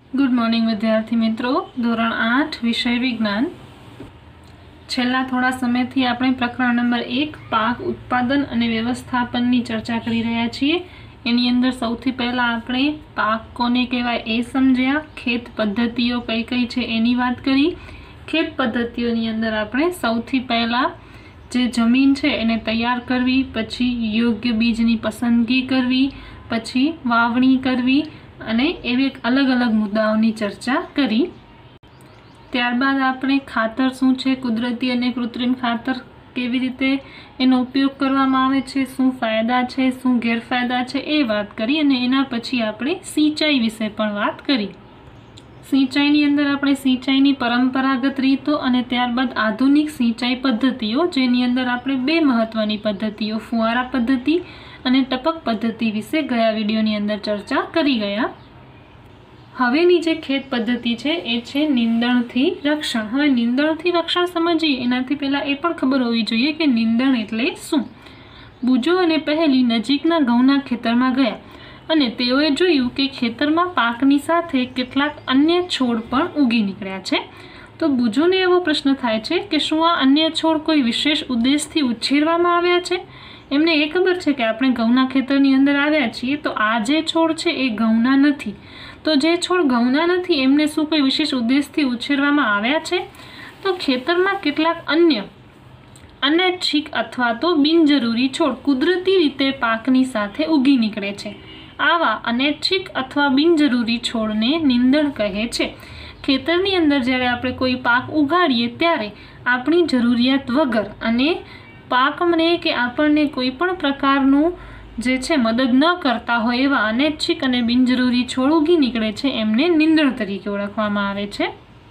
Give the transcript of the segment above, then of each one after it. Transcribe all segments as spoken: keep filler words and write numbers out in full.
Good morning विद्यार्थी मित्रों। धोरण आठ विषय विज्ञान छेल्ला थोड़ा समय थी आपणे प्रकरण नंबर एक पाक उत्पादन अने व्यवस्थापननी चर्चा करी रह्या छीए। एनी अंदर सौथी पहला आपणे पाक कोने कहेवाय ए समज्या, खेत पद्धतिओ कई कई छे एनी वात करी। खेत पद्धतिओनी अंदर आपणे सौथी पहला जे जमीन छे एने तैयार करवी, पछी योग्य बीजनी पसंदगी करवी, पछी वावणी करवी અને એવી એક અલગ અલગ મુદ્દાઓની ચર્ચા કરી। ત્યારબાદ આપણે ખાતર શું છે, કુદરતી અને કૃત્રિમ ખાતર કેવી રીતે એનો ઉપયોગ કરવામાં આવે છે, શું ફાયદા છે, શું ગેરફાયદા છે એ વાત કરી અને એના પછી આપણે સિંચાઈ વિશે પણ વાત કરી। સિંચાઈની અંદર આપણે સિંચાઈની પરંપરાગત રીતો અને ત્યારબાદ આધુનિક સિંચાઈ પદ્ધતિઓ, જેની અંદર આપણે બે મહત્વની પદ્ધતિઓ ફુવારા પદ્ધતિ અને ટપક પદ્ધતિ વિશે ગયા વિડીયોની અંદર ચર્ચા કરી ગયા। હવેની જે ખેત પદ્ધતિ છે એ છે નીંદણથી રક્ષણ। હવે નીંદણથી રક્ષણ સમજીએ એનાથી પહેલા એ પણ ખબર હોવી જોઈએ કે નીંદણ એટલે શું। બુજો અને પહેલી નજીકના ઘઉંના ખેતરમાં ગયા અને તેઓએ જોયું કે ખેતરમાં પાકની સાથે કેટલાક અન્ય છોડ પણ ઉગી નીકળ્યા છે। તો બુજોને એવો પ્રશ્ન થાય છે કે શું આ અન્ય છોડ કોઈ વિશેષ ઉદ્દેશથી ઉછેરવામાં આવ્યા છે। એમને એ ખબર છે કે આપણે ઘઉંના ખેતરની અંદર આવ્યા છીએ તો આ જે છોડ છે એ ઘઉંના નથી, તો જે છોડ ઘઉંના નથી એમને શું કોઈ વિશેષ ઉદ્દેશથી ઉછેરવામાં આવ્યા છે? તો ખેતરમાં કેટલાક અન્ય અનૈચ્છિક અથવા તો બિનજરૂરી છોડ કુદરતી રીતે પાકની સાથે ઉગી નીકળે છે। આવા અનૈચ્છિક અથવા બિનજરૂરી છોડને નીંદણ કહે છે। ખેતરની અંદર જ્યારે આપણે કોઈ પાક ઉગાડીએ ત્યારે આપણી જરૂરિયાત વગર અને પાકને કે આપણને કોઈ પણ પ્રકારનું જે છે મદદ ન કરતા હોય એવા અનૈચ્છિક અને બિનજરૂરી છોડ ઉગી નીકળે છે એમને નીંદણ તરીકે ઓળખવામાં આવે છે।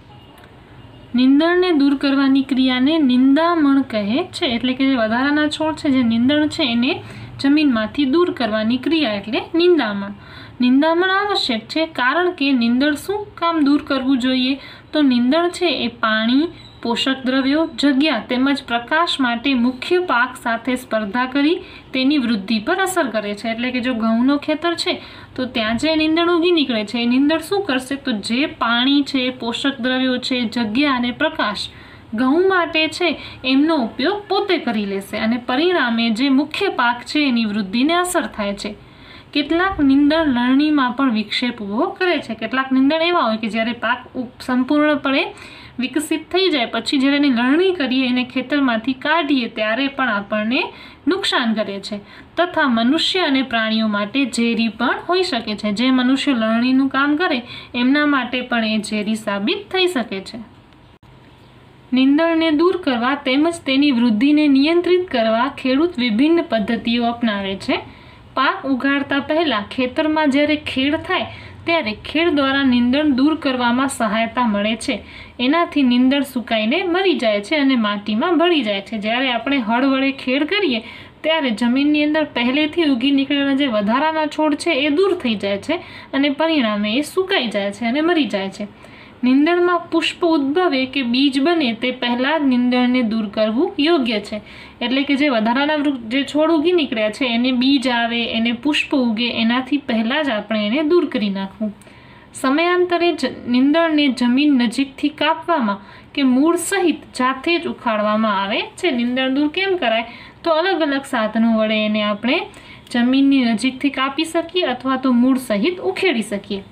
નીંદણને દૂર કરવાની ક્રિયાને નિંદામણ કહે છે, એટલે કે જે વધારાના છોડ છે જે નીંદણ છે એને જમીનમાંથી દૂર કરવાની ક્રિયા એટલે નિંદામણ। નિંદામણ આવશ્યક છે કારણ કે નીંદણ શું કામ દૂર કરવું જોઈએ? તો નીંદણ છે એ પાણી, પોષક દ્રવ્યો, જગ્યા તેમજ પ્રકાશ માટે મુખ્ય પાક સાથે સ્પર્ધા કરી તેની વૃદ્ધિ પર અસર કરે છે। એટલે કે જો ઘઉંનો ખેતર છે તો ત્યાં જે નીંદણ ઉગી નીકળે છે એ નીંદણ શું કરશે? તો જે પાણી છે, પોષક દ્રવ્યો છે, જગ્યા અને પ્રકાશ ઘઉં માટે છે એમનો ઉપયોગ પોતે કરી લેશે અને પરિણામે જે મુખ્ય પાક છે એની વૃદ્ધિને અસર થાય છે। કેટલાક નીંદણ લણણીમાં પણ વિક્ષેપ ઊભો કરે છે। કેટલાક નીંદણ એવા હોય કે જ્યારે પાક સંપૂર્ણપણે વિકસિત થઈ જાય પછી જ્યારે એની લણણી કરીએ એને ખેતરમાંથી કાઢીએ ત્યારે પણ આપણને નુકસાન કરે છે, તથા મનુષ્ય અને પ્રાણીઓ માટે ઝેરી પણ હોઈ શકે છે। જે મનુષ્ય લણણીનું કામ કરે એમના માટે પણ એ ઝેરી સાબિત થઈ શકે છે। નીંદણને દૂર કરવા તેમજ તેની વૃદ્ધિને નિયંત્રિત કરવા ખેડૂત વિભિન્ન પદ્ધતિઓ અપનાવે છે। પાક ઉગાડતા પહેલા ખેતરમાં જ્યારે ખેડ થાય ત્યારે ખેડ દ્વારા નીંદણ દૂર કરવામાં સહાયતા મળે છે। એનાથી નીંદણ સુકાઈને મરી જાય છે અને માટીમાં ભળી જાય છે। જ્યારે આપણે હળ વડે ખેડ કરીએ ત્યારે જમીનની અંદર પહેલેથી ઉગી નીકળેલા જે વધારાના છોડ છે એ દૂર થઈ જાય છે અને પરિણામે એ સુકાઈ જાય છે અને મરી જાય છે। નીંદણમાં પુષ્પ ઉદ્ભવે કે બીજ બને તે પહેલાં જ નીંદણને દૂર કરવું યોગ્ય છે। એટલે કે જે વધારાના જે છોડ ઉગી નીકળ્યા છે એને બીજ આવે, એને પુષ્પ ઉગે એનાથી પહેલાં જ આપણે એને દૂર કરી નાખવું। સમયાંતરે નીંદણને જમીન નજીકથી કાપવામાં કે મૂળ સહિત જાતે જ ઉખાડવામાં આવે છે। નીંદણ દૂર કેમ કરાય? તો અલગ અલગ સાધનો વડે એને આપણે જમીનની નજીકથી કાપી શકીએ અથવા તો મૂળ સહિત ઉખેડી શકીએ।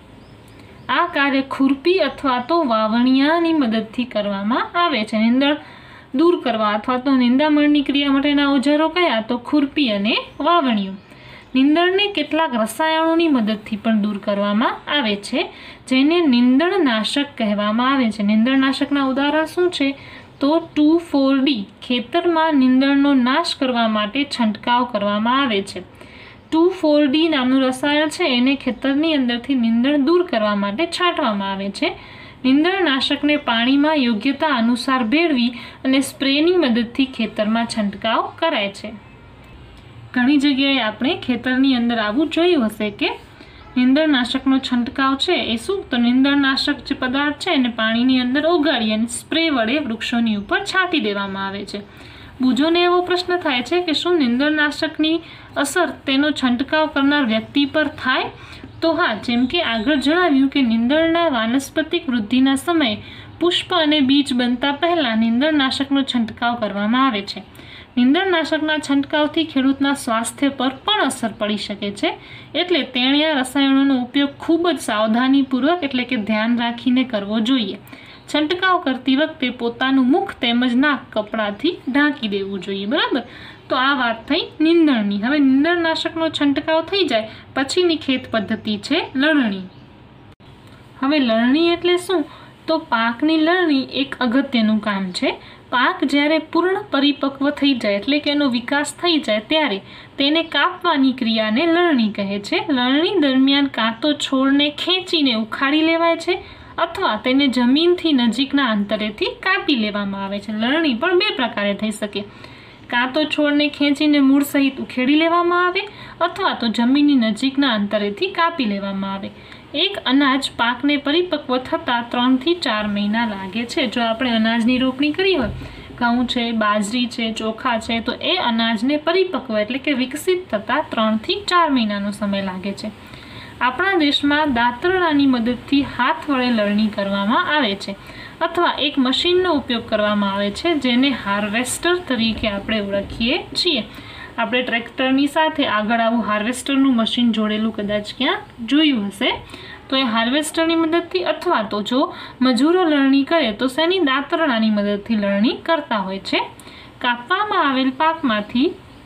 આ કાર્ય ખુરપી અથવા તો વાવણિયાની મદદથી કરવામાં આવે છે। નીંદણ દૂર કરવા અથવા તો નિંદામણની ક્રિયા માટેના ઓજારો કયા? તો ખુરપી અને વાવણીઓ। નીંદણને કેટલાક રસાયણોની મદદથી પણ દૂર કરવામાં આવે છે જેને નીંદણનાશક કહેવામાં આવે છે। નીંદણનાશકના ઉદાહરણ શું છે? તો ટુ ફોર ડી ખેતરમાં નીંદણનો નાશ કરવા માટે છંટકાવ કરવામાં આવે છે। ટુ ફોર ડી નામનું રસાયણ છે એને ખેતરની અંદરથી નીંદણ દૂર કરવા માટે છાંટવામાં આવે છે। નીંદણનાશકને પાણીમાં યોગ્યતા અનુસાર ભેળવી અને સ્પ્રેની મદદથી ખેતરમાં છંટકાવ કરાય છે। ઘણી જગ્યાએ આપણે ખેતરની અંદર આવું જોયું હશે કે નીંદણનાશકનો છંટકાવ છે એ શું? તો નીંદણનાશક જે પદાર્થ છે એને પાણીની અંદર ઓગાળી અને સ્પ્રે વડે વૃક્ષોની ઉપર છાંટી દેવામાં આવે છે। બુજોને એવો પ્રશ્ન થાય છે કે શું નીંદણનાશકની અસર તેનો છંટકાવ કરનાર વ્યક્તિ પર થાય? તો હા, જેમ કે આગળ જણાવ્યું કે નીંદણના વાનસ્પતિક વૃદ્ધિના સમયે પુષ્પ અને બીજ બનતા પહેલા નીંદણનાશકનો છંટકાવ કરવામાં આવે છે. નીંદણનાશકના છંટકાવથી ખેડૂતના સ્વાસ્થ્ય પર પણ અસર પડી શકે છે, એટલે તેણે આ રસાયણોનો ઉપયોગ ખૂબ જ સાવધાનીપૂર્વક એટલે કે ધ્યાન રાખીને કરવો જોઈએ. છંટકાવ કરતી વખતે પોતાનું મુખ તેમજ નાક કપડાથી ઢાંકી દેવું જોઈએ. બરાબર, તો આ વાત થઈ નીંદણની. હવે નીંદણનાશકનો છંટકાવ થઈ જાય પછીની ખેત પદ્ધતિ છે લણણી. હવે લણણી એટલે શું? તો પાકની લણણી એક અગત્યનું કામ છે. પાક જ્યારે પૂર્ણ પરિપક્વ થઈ જાય એટલે કે એનો વિકાસ થઈ જાય ત્યારે તેને કાપવાની ક્રિયાને લણણી કહે છે. લણણી દરમિયાન કાં તો છોડને ખેંચીને ઉખાડી લેવાય છે અથવા તેને જમીનથી નજીકના અંતરેથી કાપી લેવામાં આવે છે. લણણી પણ બે પ્રકારે થઈ શકે. કાં તો છોડને ખેંચીને મૂળ સહિત ઉખેડી લેવામાં આવે અથવા તો જમીનની નજીકના અંતરેથી કાપી લેવામાં આવે. એક અનાજ પાકને પરિપક્વ થતાં ત્રણથી ચાર મહિના લાગે છે. જો આપણે અનાજની રોપણી કરી હોય, ઘઉં છે, બાજરી છે, ચોખા છે, તો એ અનાજને પરિપક્વ એટલે કે વિકસિત થતાં ત્રણથી ચાર મહિનાનો સમય લાગે છે. આપણા દેશમાં દાતરડાની મદદથી હાથ વડે લણણી કરવામાં આવે છે અથવા એક મશીનનો ઉપયોગ કરવામાં આવે છે જેને હાર્વેસ્ટર તરીકે આપણે ઓળખીએ છીએ. આપણે ટ્રેક્ટરની સાથે આગળ આવું હાર્વેસ્ટરનું મશીન જોડેલું કદાચ ક્યાં જોયું હશે. તો એ હાર્વેસ્ટરની મદદથી અથવા તો જો મજૂરો લણણી કરે તો શેની દાતરડાની મદદથી લણણી કરતા હોય છે. કાપવામાં આવેલ પાકમાંથી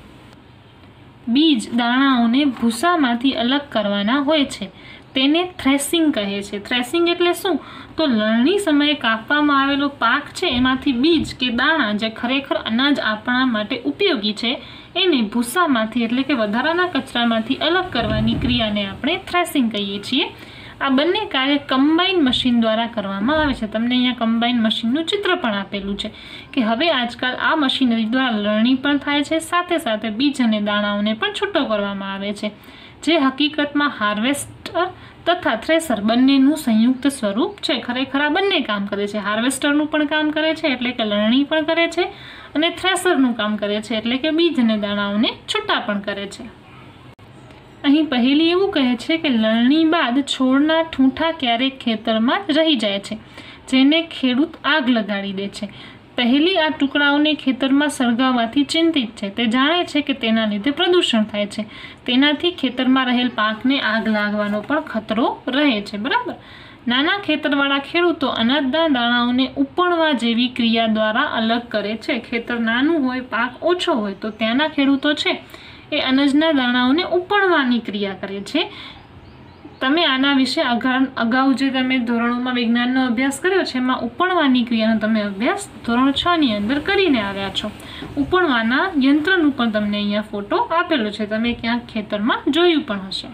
બીજ દાણાઓને ભૂસામાંથી અલગ કરવાના હોય છે. તેને થ્રેસિંગ કહે છે. થ્રેસિંગ એટલે શું? તો લણણી સમયે કાપવામાં આવેલો પાક છે એમાંથી બીજ કે દાણા જે ખરેખર અનાજ આપણા માટે ઉપયોગી છે એને ભૂસામાંથી એટલે કે વધારાના કચરામાંથી અલગ કરવાની ક્રિયાને આપણે થ્રેસિંગ કહીએ છીએ. આ બંને કાર્ય કમ્બાઈન મશીન દ્વારા કરવામાં આવે છે. તમને અહીંયા કમ્બાઈન મશીનનું ચિત્ર પણ આપેલું છે કે હવે આજકાલ આ મશીનરી દ્વારા લણણી પણ થાય છે, સાથે સાથે બીજ અને દાણાઓને પણ છૂટો કરવામાં આવે છે, જે હકીકતમાં હાર્વેસ્ટર તથા થ્રેસર બંનેનું સંયુક્ત સ્વરૂપ છે. ખરેખર આ બંને કામ કરે છે. હાર્વેસ્ટરનું પણ કામ કરે છે એટલે કે લણણી પણ કરે છે અને થ્રેસરનું કામ કરે છે એટલે કે બીજ અને દાણાઓને છૂટા પણ કરે છે. અહીં પહેલી એવું કહે છે કે લણણી બાદ છોડના ઠૂંઠા ક્યારેક ખેતરમાં જ રહી જાય છે, જેને ખેડૂત આગ લગાડી દે છે. પહેલી આ ટુકડાઓને ખેતરમાં સળગાવવાથી ચિંતિત છે. તે જાણે છે કે તેના લીધે પ્રદૂષણ થાય છે. તેનાથી ખેતરમાં રહેલ પાકને આગ લાગવાનો પણ ખતરો રહે છે. બરાબર, નાના ખેતરવાળા ખેડૂતો અનાજના દાણાઓને ઉપણવા જેવી ક્રિયા દ્વારા અલગ કરે છે. ખેતર નાનું હોય, પાક ઓછો હોય તો ત્યાંના ખેડૂતો છે એ અનાજના દાણાઓને ઉપણવાની ક્રિયા કરે છે. તમે આના વિશે અગાઉ જે તમે ધોરણોમાં વિજ્ઞાનનો અભ્યાસ કર્યો છે એમાં ઉપણવાની ક્રિયાનો તમે અભ્યાસ ધોરણ છ ની અંદર કરીને આવ્યા છો. ઉપણવાના યંત્રનું પણ તમને અહીંયા ફોટો આપેલો છે, તમે ક્યાંક ખેતરમાં જોયું પણ હશે.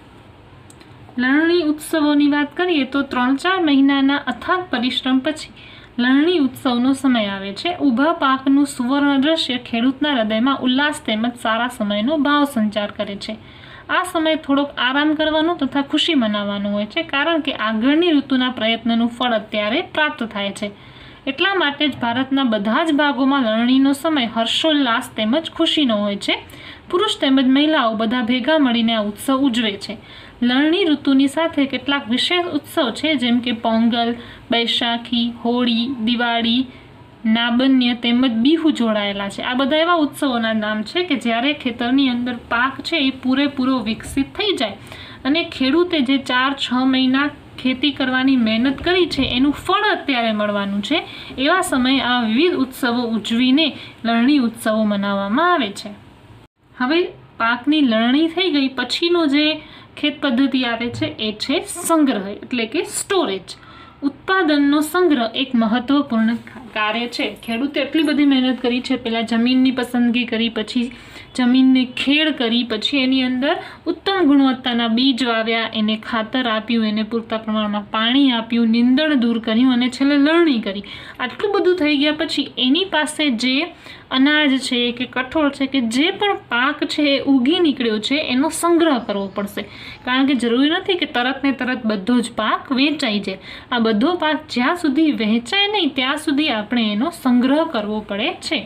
લણણી ઉત્સવોની વાત કરીએ તો ત્રણ ચાર મહિનાના અથાગ પરિશ્રમ પછી લણણી ઉત્સવનો સમય આવે છે. ઊભા પાકનું સુવર્ણ દ્રશ્ય ખેડૂતના હૃદયમાં ઉલ્લાસ તેમજ સારા સમયનો ભાવ સંચાર કરે છે. આ સમય થોડોક આરામ કરવાનો તથા ખુશી મનાવવાનો હોય છે, કારણ કે આગળની ઋતુના પ્રયત્નનું ફળ અત્યારે પ્રાપ્ત થાય છે. એટલા માટે જ ભારતના બધા જ ભાગોમાં લણણીનો સમય હર્ષોલ્લાસ તેમજ ખુશીનો હોય છે. પુરુષ તેમજ મહિલાઓ બધા ભેગા મળીને આ ઉત્સવ ઉજવે છે. લણણી ઋતુની સાથે કેટલાક વિશેષ ઉત્સવ છે, જેમ કે પોંગલ, બૈશાખી, હોળી, દિવાળી, નાબન્ય તેમજ બિહુ જોડાયેલા છે. આ બધા એવા ઉત્સવોના નામ છે કે જ્યારે ખેતરની અંદર પાક છે એ પૂરેપૂરો વિકસિત થઈ જાય અને ખેડૂતે જે ચાર છ મહિના ખેતી કરવાની મહેનત કરી છે એનું ફળ અત્યારે મળવાનું છે. એવા સમયે આ વિવિધ ઉત્સવો ઉજવીને લણણી ઉત્સવો મનાવવામાં આવે છે. હવે પાકની લણણી થઈ ગઈ પછીનો જે ખેત પદ્ધતિ આવે છે એ છે સંગ્રહ એટલે કે સ્ટોરેજ. ઉત્પાદનનો સંગ્રહ એક મહત્વપૂર્ણ કાર્ય છે. ખેડૂતે એટલી બધી મહેનત કરી છે, પહેલા જમીનની પસંદગી કરી, પછી જમીનને ખેડ કરી, પછી એની અંદર ઉત્તમ ગુણવત્તાના બીજ વાવ્યા, એને ખાતર આપ્યું, એને પૂરતા પ્રમાણમાં પાણી આપ્યું, નીંદણ દૂર કર્યું અને છેલ્લે લણણી કરી. આટલું બધું થઈ ગયા પછી એની પાસે જે અનાજ છે કે કઠોળ છે કે જે પણ પાક છે એ ઉગી નીકળ્યો છે એનો સંગ્રહ કરવો પડશે, કારણ કે જરૂરી નથી કે તરત ને તરત બધો જ પાક વેચાઈ જાય. આ બધો પાક જ્યાં સુધી વહેંચાય નહીં ત્યાં સુધી આપણે એનો સંગ્રહ કરવો પડે છે.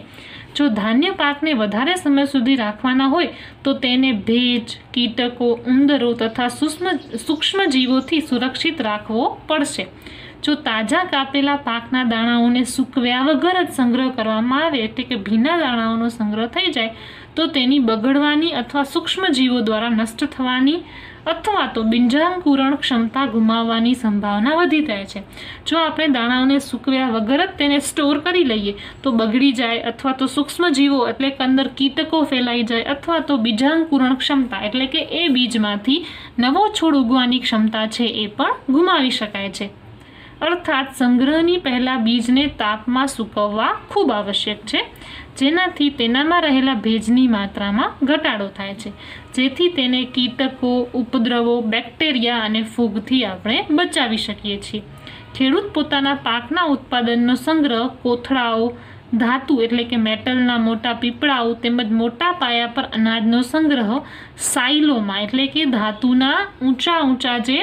જો ધાન્ય પાકને વધારે સમય સુધી રાખવાના હોય તો તેને ભેજ, કીટકો, ઉંદરો તથા સૂક્ષ્મ સૂક્ષ્મ જીવોથી સુરક્ષિત રાખવો પડશે. જો તાજા કાપેલા પાકના દાણાઓને સૂકવ્યા વગર જ સંગ્રહ કરવામાં આવે, એટલે કે ભીના દાણાઓનો સંગ્રહ થઈ જાય, તો તેની બગડવાની અથવા સૂક્ષ્મ જીવો દ્વારા નષ્ટ થવાની અથવા તો બીજાંકુરણ ક્ષમતા ગુમાવવાની સંભાવના વધી જાય છે. જો આપણે દાણાઓને સૂકવ્યા વગર જ તેને સ્ટોર કરી લઈએ તો બગડી જાય અથવા તો સૂક્ષ્મ જીવો એટલે કે અંદર કીટકો ફેલાઈ જાય અથવા તો બીજાંકુરણ ક્ષમતા એટલે કે એ બીજમાંથી નવો છોડ ઉગવાની ક્ષમતા છે એ પણ ગુમાવી શકાય છે. અર્થાત સંગ્રહની પહેલા બીજને તાપમાં સૂકવવા ખૂબ આવશ્યક છે, જેનાથી તેનામાં રહેલા ભેજની માત્રામાં ઘટાડો થાય છે, જેથી તેને કીટકો, ઉપદ્રવો, બેક્ટેરિયા અને ફૂગથી આપણે બચાવી શકીએ છીએ. ખેડૂત પોતાના પાકના ઉત્પાદનનો સંગ્રહ કોથળાઓ, ધાતુ એટલે કે મેટલના મોટા પીપળાઓ તેમજ મોટા પાયા પર અનાજનો સંગ્રહ સાઇલોમાં એટલે કે ધાતુના ઊંચા ઊંચા જે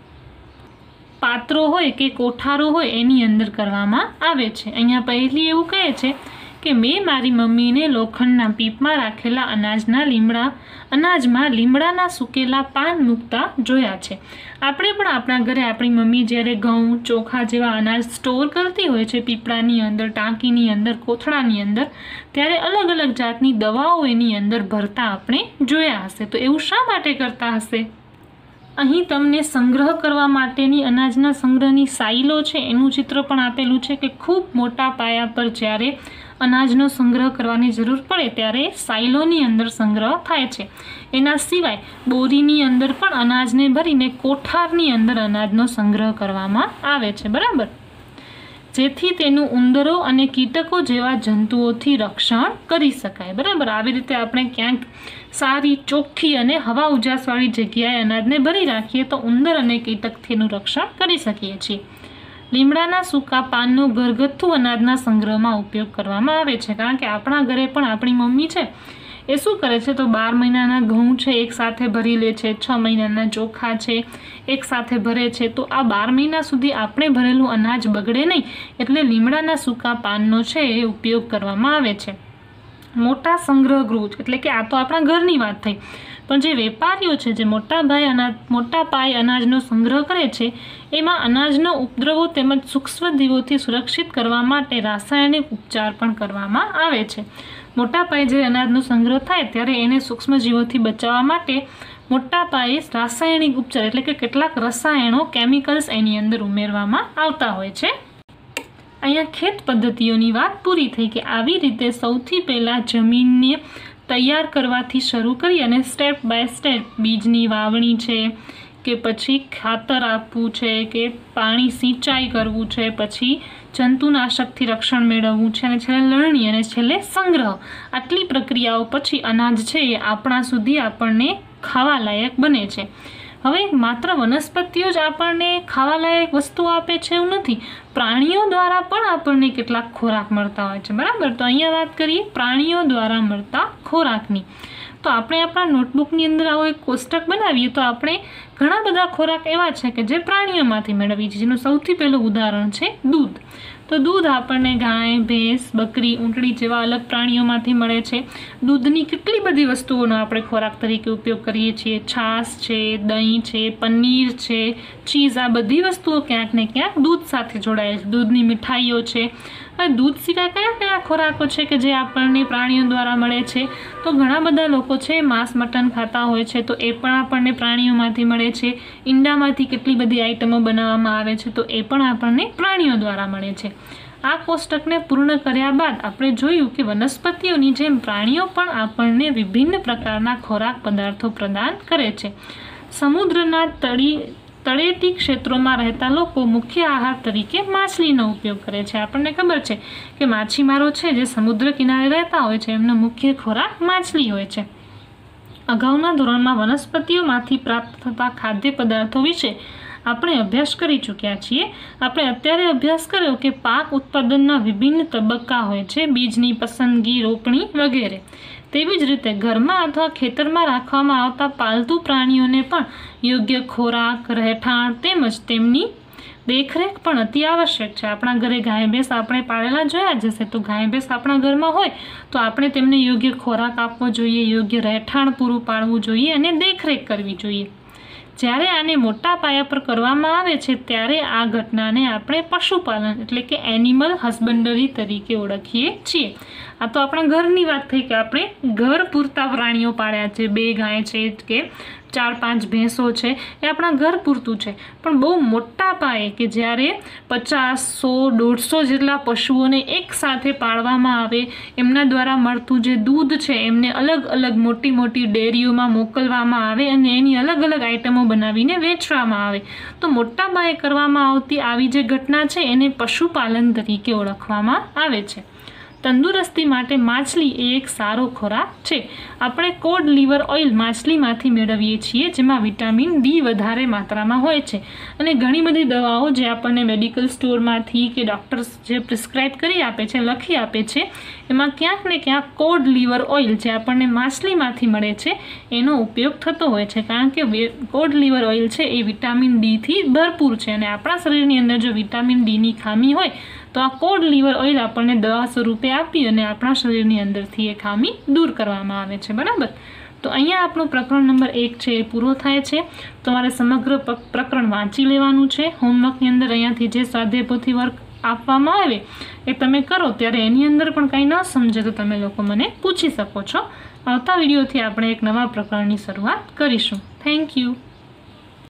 પાત્રો હોય કે કોઠારો હોય એની અંદર કરવામાં આવે છે. અહીંયા પહેલી એવું કહે છે કે મેં મારી મમ્મીને લોખંડના પીપમાં રાખેલા અનાજના લીમડા અનાજમાં લીમડાના સૂકેલા પાન મૂકતા જોયા છે. આપણે પણ આપણા ઘરે આપણી મમ્મી જ્યારે ઘઉં, ચોખા જેવા અનાજ સ્ટોર કરતી હોય છે પીપળાની અંદર, ટાંકીની અંદર, કોથળાની અંદર, ત્યારે અલગ અલગ જાતની દવાઓ એની અંદર ભરતા આપણે જોયા હશે. તો એવું શા માટે કરતા હશે? અહીં તમને સંગ્રહ કરવા માટેની અનાજના સંગ્રહની સાઇલો છે એનું ચિત્ર પણ આપેલું છે કે ખૂબ મોટા પાયા પર જ્યારે અનાજનો સંગ્રહ કરવાની જરૂર પડે ત્યારે સાઇલોની અંદર સંગ્રહ થાય છે. એના સિવાય બોરીની અંદર પણ અનાજને ભરીને કોઠારની અંદર અનાજનો સંગ્રહ કરવામાં આવે છે, બરાબર, જેથી તેનું ઉંદરો અને કીટકો જેવા જંતુઓથી રક્ષણ કરી શકાય. બરાબર, આવી રીતે આપણે ક્યાંક સારી, ચોખ્ખી અને હવા ઉજાસવાળી જગ્યાએ અનાજને ભરી રાખીએ તો ઉંદર અને કીટકથી એનું રક્ષણ કરી શકીએ છીએ. લીમડાના સૂકા પાનનો ઘરગથ્થુ અનાજના સંગ્રહમાં ઉપયોગ કરવામાં આવે છે, કારણ કે આપણા ઘરે પણ આપણી મમ્મી છે એ શું કરે છે તો બાર મહિનાના ઘઉં છે એક સાથે ભરી લે છે, છ મહિનાના ચોખા છે એક સાથે ભરે છે. તો આ બાર મહિના સુધી આપણે ભરેલું અનાજ બગડે નહીં એટલે લીમડાના સૂકા પાનનો છે એ ઉપયોગ કરવામાં આવે છે. મોટા સંગ્રહ ગૃહ એટલે કે આ તો આપણા ઘરની વાત થઈ, પણ જે વેપારીઓ છે જે મોટા ભાઈ અનાજ મોટા પાયે અનાજનો સંગ્રહ કરે છે એમાં અનાજનો ઉપદ્રવો તેમજ સૂક્ષ્મજીવોથી સુરક્ષિત કરવા માટે રાસાયણિક ઉપચાર પણ કરવામાં આવે છે. મોટા પાયે જે અનાજનો સંગ્રહ થાય ત્યારે એને સૂક્ષ્મજીવોથી બચાવવા માટે મોટા પાયે રાસાયણિક ઉપચાર એટલે કે કેટલાક રસાયણો, કેમિકલ્સ એની અંદર ઉમેરવામાં આવતા હોય છે. અહીંયા ખેત પદ્ધતિઓની વાત પૂરી થઈ કે આવી રીતે સૌથી પહેલાં જમીનને તૈયાર કરવાથી શરૂ કરી અને સ્ટેપ બાય સ્ટેપ બીજની વાવણી છે કે પછી ખાતર આપવું છે કે પાણી સિંચાઈ કરવું છે, પછી જંતુનાશકથી રક્ષણ મેળવવું છે અને છેલ્લે લણણી અને છેલ્લે સંગ્રહ, આટલી પ્રક્રિયાઓ પછી અનાજ છે એ આપણા સુધી આપણને ખાવા લાયક બને છે. હવે માત્ર વનસ્પતિઓ જ આપણને ખાવા લાયક વસ્તુઓ આપે છે એવું નથી, પ્રાણીઓ દ્વારા પણ આપણને કેટલાક ખોરાક મળતા હોય છે, બરાબર. તો અહીંયા વાત કરીએ પ્રાણીઓ દ્વારા મળતા ખોરાકની. તો આપણે આપણા નોટબુકની અંદર આવો એક કોષ્ટક બનાવીએ તો આપણે ઘણા બધા ખોરાક એવા છે કે જે પ્રાણીઓમાંથી મેળવીએ છીએ, જેનું સૌથી પહેલું ઉદાહરણ છે દૂધ. તો દૂધ આપણને ગાય, ભેંસ, બકરી, ઊંટડી જેવા અલગ પ્રાણીઓમાંથી મળે છે. દૂધની કેટલી બધી વસ્તુઓનો આપણે ખોરાક તરીકે ઉપયોગ કરીએ છીએ. છાશ છે, દહીં છે, પનીર છે, ચીઝ, આ બધી વસ્તુઓ ક્યાંક ને ક્યાંક દૂધ સાથે જોડાયેલ છે. દૂધની મીઠાઈઓ છે. હવે દૂધ સિવાય કયા કયા ખોરાકો છે કે જે આપણને પ્રાણીઓ દ્વારા મળે છે? તો ઘણા બધા લોકો છે માંસ, મટન ખાતા હોય છે, તો એ પણ આપણને પ્રાણીઓમાંથી મળે છે. ઈંડામાંથી કેટલી બધી આઈટમો બનાવવામાં આવે છે, તો એ પણ આપણને પ્રાણીઓ દ્વારા મળે છે. આ કોષ્ટકને પૂર્ણ કર્યા બાદ આપણે જોયું કે વનસ્પતિઓની જેમ પ્રાણીઓ પણ આપણને વિભિન્ન પ્રકારના ખોરાક પદાર્થો પ્રદાન કરે છે. સમુદ્રના તળી તળેટી ક્ષેત્રોમાં રહેતા લોકો મુખ્ય આહાર તરીકે માછલીનો ઉપયોગ કરે છે. આપણને ખબર છે કે માછીમારો છે જે સમુદ્ર કિનારે રહેતા હોય છે એમનો મુખ્ય ખોરાક માછલી હોય છે. અગાઉના ધોરણમાં વનસ્પતિઓમાંથી પ્રાપ્ત થતા ખાદ્ય પદાર્થો વિશે આપણે અભ્યાસ કરી ચૂક્યા છીએ. આપણે અત્યારે અભ્યાસ કર્યો કે પાક ઉત્પાદનના વિભિન્ન તબક્કા હોય છે, બીજની પસંદગી, રોપણી વગેરે. તેવી જ રીતે ઘરમાં અથવા ખેતરમાં રાખવામાં આવતા પાલતુ પ્રાણીઓને પણ યોગ્ય ખોરાક, રહેઠાણ તેમજ તેમની દેખરેખ પણ અતિ આવશ્યક છે. આપણા ઘરે ગાય ભેંસ આપણે પાળેલા જોયા જ હશે, તો ગાય ભેંસ આપણા ઘરમાં હોય તો આપણે તેમને યોગ્ય ખોરાક આપવો જોઈએ, યોગ્ય રહેઠાણ પૂરું પાડવું જોઈએ અને દેખરેખ કરવી જોઈએ. જ્યારે આને મોટા પાયા પર કરવામાં આવે છે ત્યારે આ ઘટનાને આપણે પશુપાલન એટલે કે એનિમલ હસબન્ડરી તરીકે ઓળખીએ છીએ. આ તો આપણા ઘરની વાત થઈ કે આપણે ઘર પૂરતા પ્રાણીઓ પાળ્યા છે, બે ગાય છે કે ચાર પાંચ ભેંસો છે, એ આપણા ઘર પૂરતું છે. પણ બહુ મોટા પાયે કે જ્યારે પચાસ સો દોઢસો જેટલા પશુઓને એક સાથે પાળવામાં આવે, એમના દ્વારા મળતું જે દૂધ છે એમને અલગ અલગ મોટી મોટી ડેરીઓમાં મોકલવામાં આવે અને એની અલગ અલગ આઈટમો બનાવીને વેચવામાં આવે, તો મોટા પાયે કરવામાં આવતી આવી જે ઘટના છે એને પશુપાલન તરીકે ઓળખવામાં આવે છે. તંદુરસ્તી માટે માછલી એ એક સારો ખોરાક છે. આપણે કોડ લીવર ઓઇલ માછલીમાંથી મેળવીએ છીએ, જેમાં વિટામિન ડી વધારે માત્રામાં હોય છે. અને ઘણી બધી દવાઓ જે આપણને મેડિકલ સ્ટોરમાંથી કે ડૉક્ટર્સ જે પ્રિસ્ક્રાઇબ કરી આપે છે, લખી આપે છે, એમાં ક્યાંક ને ક્યાંક કોડ લીવર ઓઇલ જે આપણને માછલીમાંથી મળે છે એનો ઉપયોગ થતો હોય છે, કારણ કે કોડ લીવર ઓઇલ છે એ વિટામિન ડીથી ભરપૂર છે. અને આપણા શરીરની અંદર જો વિટામિન ડીની ખામી હોય તો આ કોડ લીવર ઓઇલ આપણને દવા સ્વરૂપે આપી અને આપણા શરીરની અંદરથી એ ખામી દૂર કરવામાં આવે છે. બરાબર, તો અહીંયા આપણું પ્રકરણ નંબર એક છે એ પૂરો થાય છે. તમારે સમગ્ર પ્રકરણ વાંચી લેવાનું છે. હોમવર્કની અંદર અહીંયાથી જે સ્વાધ્યાય પોથી વર્ક આપવામાં આવે એ તમે કરો, ત્યારે એની અંદર પણ કંઈ ન સમજે તો તમે લોકો મને પૂછી શકો છો. આવતા વિડીયોથી આપણે એક નવા પ્રકરણની શરૂઆત કરીશું. Thank you.